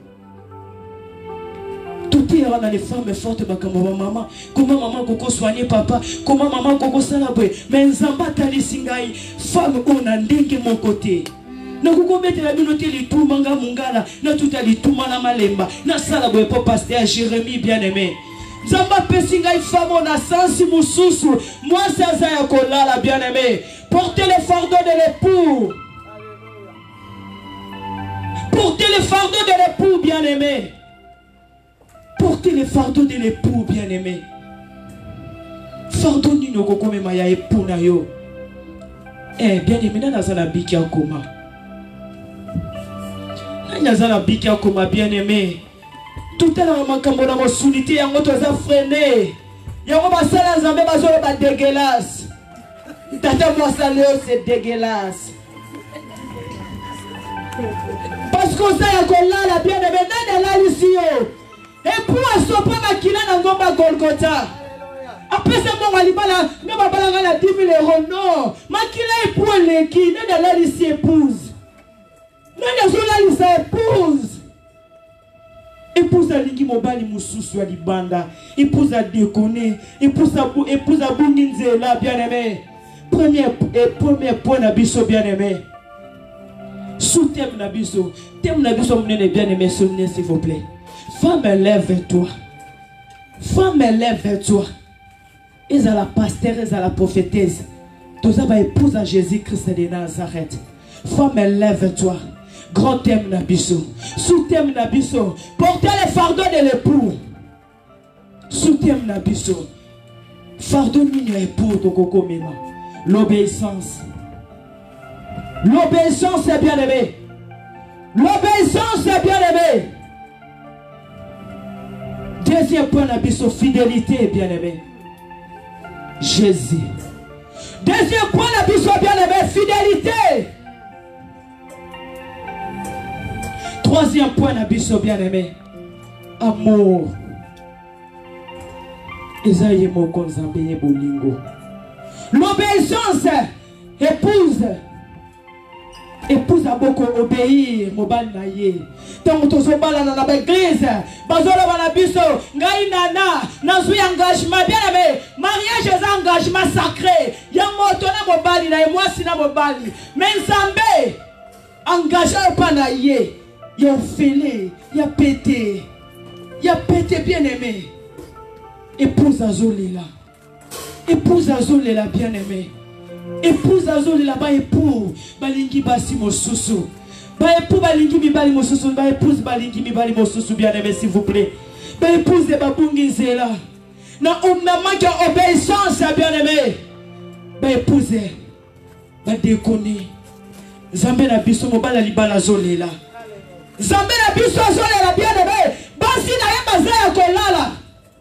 Tout est dans les femmes fortes comme maman. Comment maman koko soigner papa? Comment maman koko salabwe? Mais nzamba tali singai femme on a ndenge mon côté. Na koko mettre la binote li tout manga mungala, na tout ali tout mana malemba. Na salabwe pour pasteur Jérémie bien-aimé. Nzamba pesinga femme on a sensi mususu. Moi ça ya kolala bien-aimé. Portez les fardeaux de l'époux. Portez les fardeaux de l'époux, bien-aimé. Portez les fardeaux de l'époux, bien-aimé. Fardeau nino kokome maya époux na yo. Eh, bien-aimé, nana zana biki akoma. Nana zana biki akoma, bien-aimé. Tout à l'heure, makambo na mosunité, yango toza freiné. Yango basala nzambe bazolo ba dégueulasse. Tata moi ça c'est dégueulasse. Parce qu'on sait que là la bien aimé nana la lisio. Et pour sopa makila na ngomba Golgotha. Après ça mon walibala ne va pas la 10 000 euros non. Makila est pour les qui nana la lisi épouse. Nana zola lisa épouse. Épouse a lingi mobali mususu a libanda. Épouse a déconné. Épouse a bunginze là bien aimé. Premier point d'abisso bien aimé. Sous thème d'abisso. Thème d'abisso bien aimé, souvenez s'il vous plaît. Femme, lève-toi. Femme, lève-toi. Ils à la pasteur, ils à la prophétesse. Tous ça épouse à Jésus-Christ de Nazareth. Femme, lève-toi. Grand thème d'abisso. Sous thème d'abisso. Portez les fardeaux de l'époux. Sous thème d'abisso. Fardeau n'y est pour ton coco mima. L'obéissance. L'obéissance est bien aimé. L'obéissance est bien aimé. Deuxième point d'abisso, fidélité est bien aimé. Jésus. Deuxième point d'abisso bien aimé, fidélité. Troisième point d'abisso bien aimé, amour. Esaïe moko nzambe bolingo. L'obéissance épouse épouse a beaucoup obéir mobile na ye tant to so bala na ba église bazolo bana biso ngai nana na zui engagement bien aimé mariage est engagement sacré ya moto na mobali na moi si na mobali mais nzambe engagé pas na ye ya félé ya pété bien aimé épouse azolela bien aimé épouse azolela ba époux balingi basi mosusu ba époux balingi mibali mosusu ba épouse balingi mibali mosusu bien aimé s'il vous plaît ba épouse de babungi nzela na manque obéissance bien aimé ba épouse ba déconner Zambé na biso mobala libala azolela Zambé na biso azolela bien aimé basi na ye baza ya kolala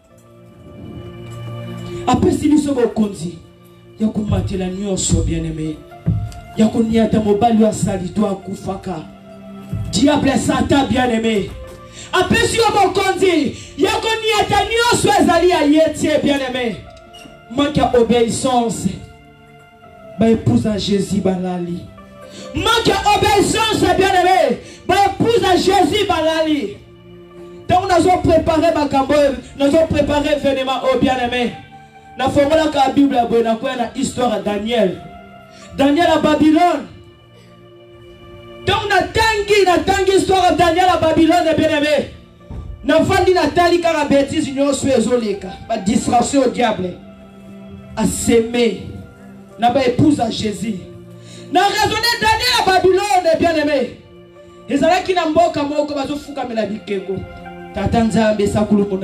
après si biso bokonzi ya kumatela nyonso bien aimé ya kuniata mobali wa salito akufaka diable satan bien aimé après si bokonzi ya kuniata nyonso ezali ya yetie bien aimé manque ya obéissance ba épouse à Jésus balali manque ya obéissance bien aimé ba épouse à Jésus balali donc nous avons préparé makambo nous avons préparé événement au bien aimé na fongola ka Bible ya boye na kwa na histoire ya Daniel à Babylone donc na tangi histoire ya Daniel à Babylone bien aimé na fandi na tali ka bêtise nyonso ezoleka ba distraction au diable a s'aimer na ba épouse à Jésus na raisonner Daniel à Babylone bien aimé ezalaki na mboka moko bazofuka mela bikeko Tata Nzambe sakulumuna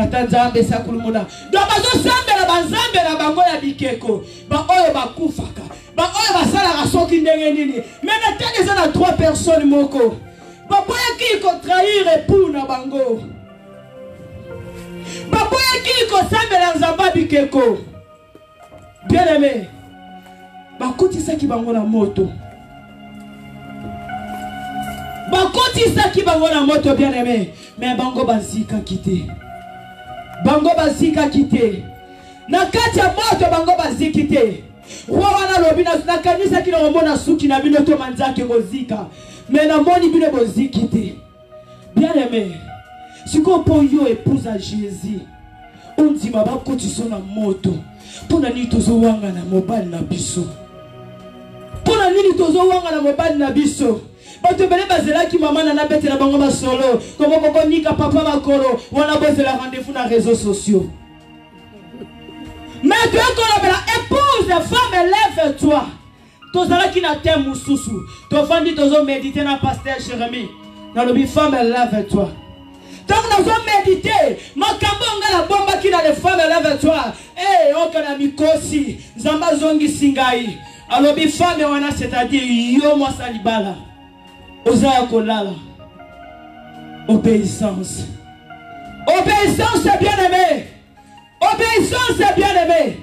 donc bazo sambela banzambe na bango ya bikeko ba oyo bakufaka ba oyo basala rasoki ndenge nini mais na tenge za na 3 personnes moko ba boya ki ko trahir époux na bango ba boya ki ko sambela nzamba bikeko bien aimé ba kotisa ki bango na moto bakotisa ki bango na moto bien aimé mais bango bazika kité na kati ya moto bango baziki te roi wana lobi na kanisa ki na omona suki na bino to manzake ngozika mais na moni bino boziki te bien aimé siko po yo épouse à Jésus ondima bakotisa na moto pona ni tozo wanga na mobali na biso pona nini tozo wanga na mobali na biso bato bele bazela ki mama na betela bango ba solo comme koko nika papa bakolo wana bozela rendez-vous na réseaux sociaux mais tu es la épouse femme lève-toi tozala ki na thème mususu to fandi tozo méditer na pasteur Jérémie na lobi femme lève-toi donc nous allons méditer makambo ngala bomba ki na les femmes lève-toi okana mikosi zamba zongi singai alobi femme wana c'est-à-dire yo moi salibala Osaya kolala. Obéissance bien aimé. Obéissance bien aimé.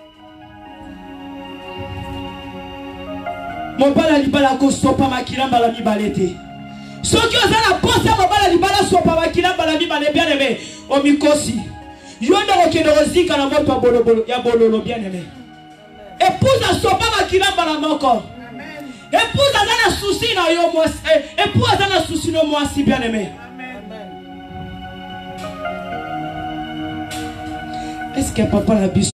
Mon bala libala ko sopa makilamba la mibalete. Soki ozala posa mon bala libala sopa makilamba la mibale bien aimé. Omikosi. Yonda okende ozika na moto bolobolo ya bololo bien aimé. Épouse a sopa makilamba la moko. Épouse a un souci na yo moi. Épouse a un souci na moi si bien aimé. Est-ce que papa la biso?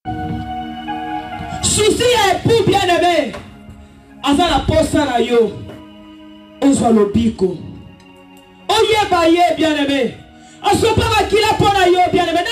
Souci à époux bien aimé. Aza la posa na yo. Ozwa lobiko. Oye baye bien aimé. Asopa makila pona yo bien aimé.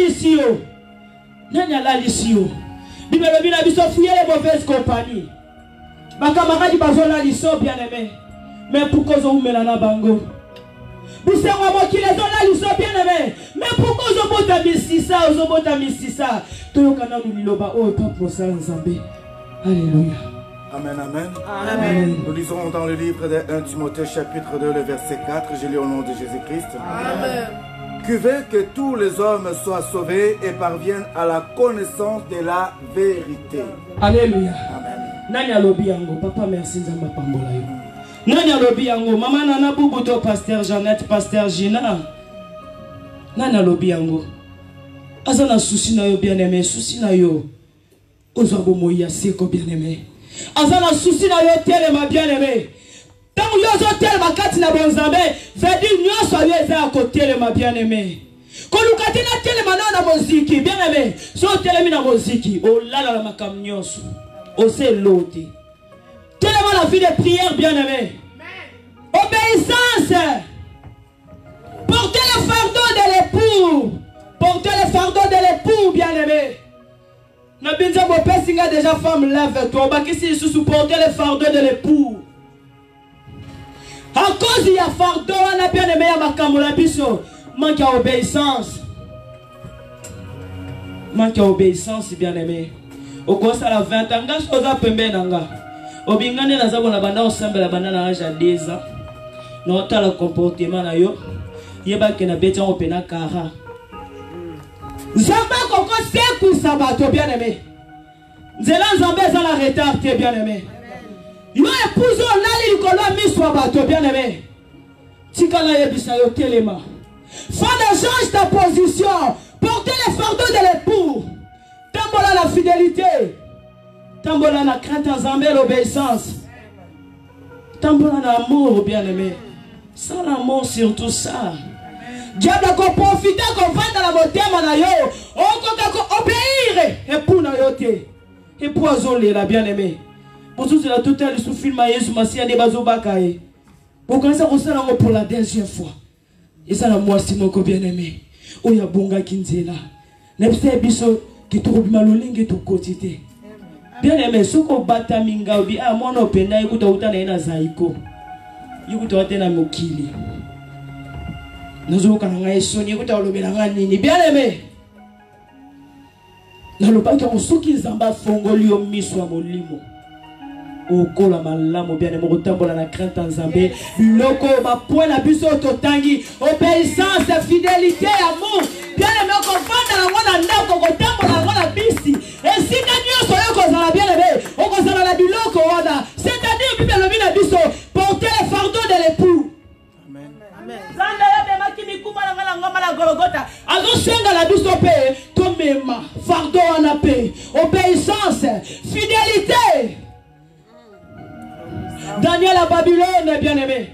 Nani alali yo. Bible bina biso fouiller les mauvaises compagnies. Bakamaradi bazola liso bien aimé. Mais pourquoi vous mettez na bango? Vous savez moi qui les ont liso bien aimé. Mais pourquoi vous bota misisa, vous bota misisa? Tout kana nuliloba oh pas pour ça Nzambe. Alléluia. Amen, amen. Amen. Nous lisons dans le livre de 1 Timothée chapitre 2 le verset 4. Je lis au nom de Jésus-Christ. Amen. Que veut que tous les hommes soient sauvés et parviennent à la connaissance de la vérité. Alléluia. Amen. Nani alobi yango papa merci nzamba pambola yo. Nani alobi yango mama nana bubuto pasteur Jeannette pasteur Gina. Nani alobi yango. Azana souci na yo bien aimé souci na yo. Ozabo moya seko bien aimé. Azana souci na yo telema bien-aimé. Tant que yo telema kati na bonzambe, veut dire nyonso yo eza ko telema bien-aimé. Ko lukati na telema na muziki bien-aimé. So telemi na muziki, o lala la makam nyonso. O se loti. Telema la vie de prière bien-aimé. Obéissance. Portez le fardeau de l'époux. Portez le fardeau de l'époux bien-aimé. Nabinza Bopé Singa déjà femme lève-toi. Bakisi sous porter le fardeau de l'époux. À cause il y a fardeau, on a bien aimé à Makamula Biso. Manque à obéissance. Manque à obéissance, bien aimé. Au cours de la 20 ans, je suis à Pembe Nanga. Au Bingane, la Zabona Banda, au Samba, la banane à l'âge à 10 ans. Non, t'as le comportement là, yo. Yeba Kena Bétan au Penakara. Zamba Koko Sekou Sabato, bien aimé. Zélan Zambé, ça la retard, bien aimé. Yo épouse Lali Nicolas Miswa Bato, bien aimé. Tikala Yebisayo Telema. Femme, change ta position. Portez les fardeaux de l'époux. Tambola la fidélité. Tambola la crainte en Zambé, l'obéissance. Tambola l'amour, bien aimé. Sans l'amour, surtout ça. Diable a profité qu'on va dans la beauté, manayo. On obéir. Et pour nayote. Et pour azoler, la bien aimé. Pour tout cela, tout à l'heure, sous film, Yesu Massia, des bazobakaye. Vous connaissez ça pour la deuxième fois. Et ça, la moi, c'est mon bien aimé. Oh, ya bonga kinzela. N'ebse biso, qui trouve maloling et tout quotidien. Bien aimé, ce qu'on bata minga, obi, ah, moi, no pena, écoute, outa na zaiko. Écoute, outa na mokili. Nous avons un sonné, écoute, on bien aimé. Dans le bac, on sait qu'ils en bas fongoli au miswa molimo. Au kola malamo bien aimé, autant la crainte en Zambé. Loko, ma point la bus autotangi. Obéissance, fidélité, amour. Bien aimé, on va dans la moine à nako, autant la bisi. Et si nous sommes là, bien aimé, on va dans la biloko, c'est-à-dire, bien le mina biso, porter le fardeau de l'époux. Fardeau en la paix, obéissance, fidélité. Daniel à Babylone, bien aimé.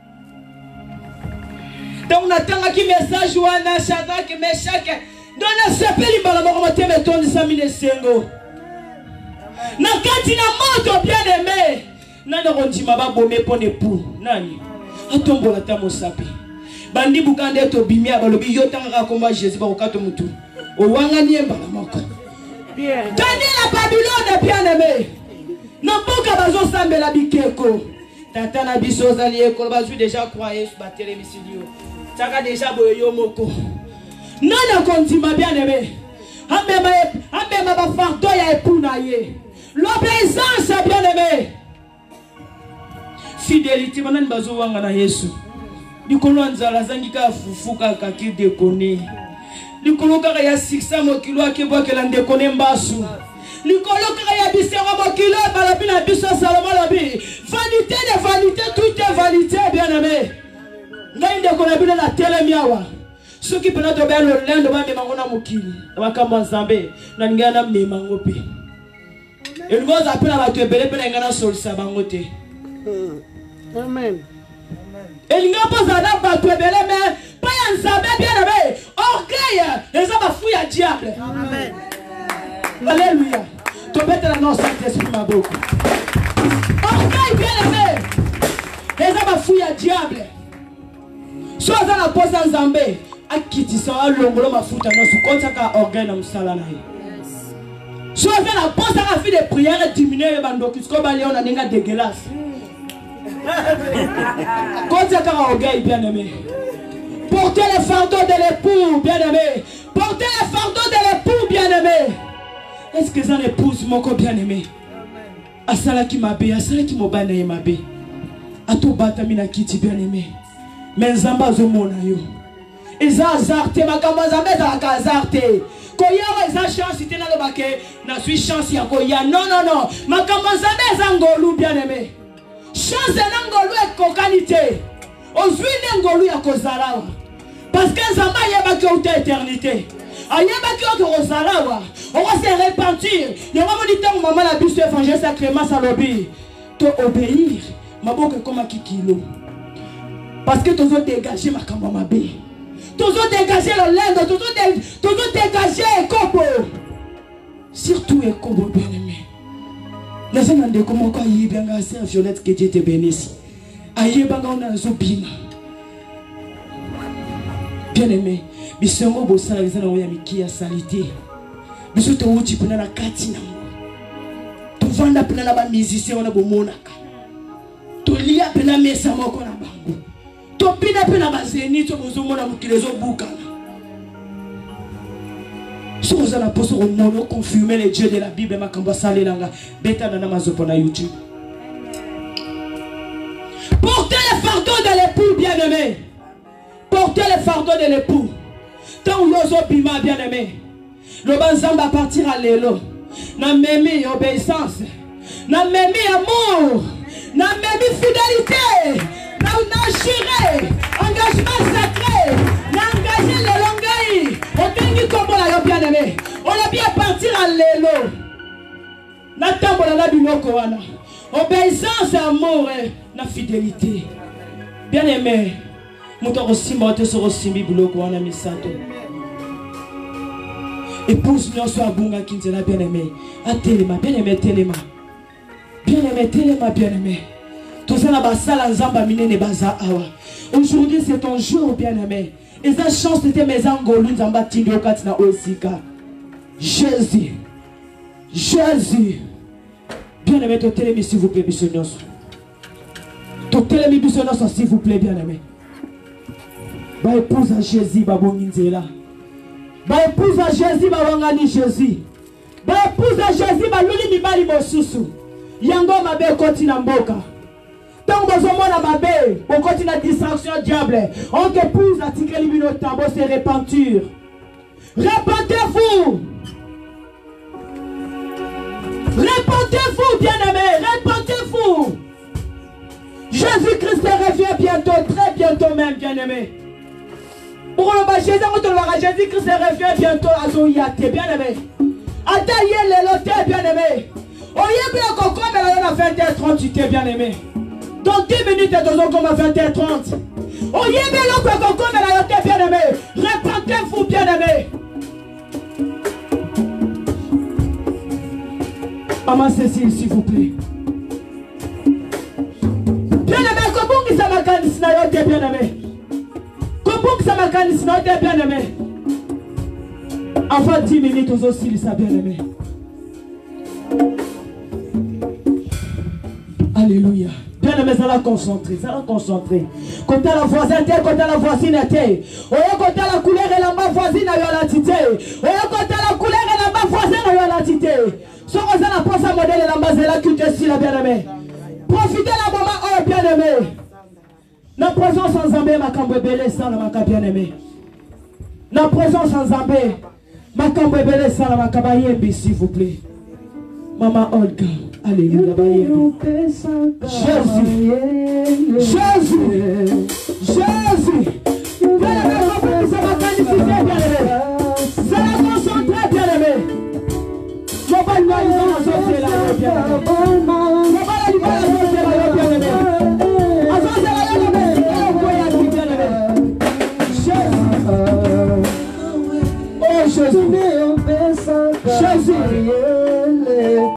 Donc on attend qui message ou un Shadrach, Meshach. Dans la sepeli balamote meton samine sengo. Na kati na moto bien aimé. Nana rondima ba bomé pour époux. Nani. Atombo la tamo sapi. Bandi bukande to bimia balobi yotanga komba Jésus ba okato mutu. O wanga niemba la moko. Daniel à Babylone bien aimé. Non pas bazo sambela bikeko. Tata na biso zali ekolo bazu déjà croyé sur ba télévision. Taka déjà boyo moko. Non kondima bien aimé. Ambema ba fardo ya epuna ye. L'obéissance bien aimé. Fidélité manan bazo wanga na Yesu. Likolo nzala zangika fufuka kaki dekone. Likolo kaka ya 600 kilo akebwa kela ndekone mbasu. Likolo kaka ya bisero mokilo balabi na biso Salomon labi. Vanité de vanité, tout est vanité bien aimé. Ngai ndekone bina na telemiawa. Ceux qui peuvent te faire le lendo ba memangona mokili. Bakamba Nzambe na ngana memango pe. Et nous appelons à te belé pe ngana solsa bangote. Amen. Et il n'y a pas à te belé mais pas un Nzambe bien aimé. Orgueil, les hommes fouillent à diable. Amen. Alléluia. Tu peux être dans Saint-Esprit ma beaucoup. Orgueil bien aimé. Les hommes fouillent à diable. Soit dans la pose en Nzambe. Akiti sa longolo mafuta no sukonta ka orgueil na musala na ye. So fait la pose à la fille de prière diminuer bandoki ko ba léon na ninga dégueulasse. Konta ka orgueil bien aimé. Portez le fardeau de l'époux bien aimé. Portez le fardeau de l'époux bien aimé. Est-ce que ça épouse moko bien aimé? Asala ki mabe, asala ki mobana ye mabe. Ato bata mina kiti bien aimé. Mais Nzamba zo mona yo. Ils ont azarté, ma camazamé a azarté. Koya, ils ont chance, c'était dans le baquet. Na suis chance, ya koya. Non, non, non. Ma camazamé zangolou bien aimé. Chance n'angolou et cocanité. Ozui n'angolou ya kozalawa. Parce que Nzamba yeba qui a éternité. ayebaki oyo tokozala wa okose repentir yango moni ntango mama na biso évangile sa Clémence alobi to obéir maboko ekomaki kilo parce que tozo dégager makambo mabe tozo dégager lolendo tozo dégager ekobo surtout ekobo bien aimé nazana ndeko moko ayebanga sœur Violette, que Dieu te bénisse ayebanga ona zobima bien aimé bisongo bosala bizana oya miki ya salite biso to uti pena na kati na to vanda pena na ba musicien ona bomonaka to lia pena mesa moko na bango to pena ba zeni to bozomona mukilezo bukana si vous allez poser au monde confirmer les dieux de la Bible makambo salelanga beta na mazopo na YouTube. Portez le fardeau de l'époux bien-aimé. Portez le fardeau de l'époux. Tant l'ozo bima bien-aimé. Le banzamba partir à l'élo. Na memi obéissance. Na memi amour. Na memi fidélité. Na juré. Engagement sacré. Na engagé le longaï. Otengi kombo la yo bien-aimé. On a bien partir à l'élo. Na tambola na binoko wana. Obéissance, amour, na fidélité. Bien-aimé, moto rosimba te so rosimbi buloko wana misato. Épouse nyonso abunga kinzela bien-aimé. Atelema, bien-aimé telema. Bien-aimé telema, bien-aimé. Tout ça na basala nzamba minene baza awa. Aujourd'hui c'est ton jour bien-aimé. Et sa chance c'était mes angolou nzamba tindi okati na osika. Jésus. Jésus. Bien-aimé, totelemi s'il vous plaît, bisognos. Totelemi bisognos s'il vous plaît, bien-aimé. Ba épouse à Jésus, ba bonginzela. Ba épouse à Jésus, ba wangani Jésus. Ba épouse à Jésus, ba luli mibali mosusu. Yango mabe koti na mboka. Tant bozomona mabe, on continue la distraction diable. On épouse à tikeli bino tambo c'est repentir. Repentez-vous. Répentez-vous, bien-aimé, répentez-vous. Jésus-Christ revient bientôt, très bientôt même, bien-aimé. Pour le bas, Jésus-Christ revient bientôt à Zoyate, bien-aimé. Attaillez les lotés, bien-aimé. Oyez bien qu'on comme elle a 20h30, bien-aimé. Dans 10 minutes, nous avons comme à 20h30. Oyez bien qu'on comme elle a bien-aimé. Répentez-vous, bien-aimé. Maman Cécile, s'il vous plaît. Bien-aimé, comment ça m'a candidaté na yote bien-aimé? Comment ça m'a candidaté na yote bien-aimé? Avant 10 minutes, aux aussi, ça bien-aimé. Alléluia. Bien-aimé, ça l'a concentré, ça l'a concentré. Quand la voisine était, quand la voisine était. Quand la couleur et la main voisine a l'entité. Quand la couleur et la main voisine a l'entité. Si vous avez la pensée modèle et la base de la culture, si la bien-aimé. Profitez la moment, oh bien-aimé. La présence sans zambé, ma cambébélé, sans la bien-aimé. La présence sans zambé, ma cambébélé, sans la cabayébi, s'il vous plaît. Maman Olga, alléluia, Jésus, Jésus, Jésus.